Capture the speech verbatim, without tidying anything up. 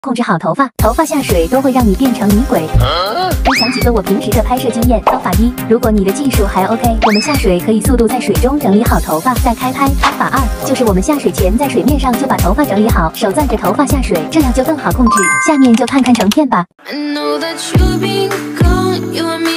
控制好头发，头发下水都会让你变成女鬼。分享几个我平时的拍摄经验。方法一，如果你的技术还 OK， 我们下水可以速度在水中整理好头发，再开拍。方法二，就是我们下水前在水面上就把头发整理好，手攥着头发下水，这样就更好控制。下面就看看成片吧。I know that you've been gone, you and me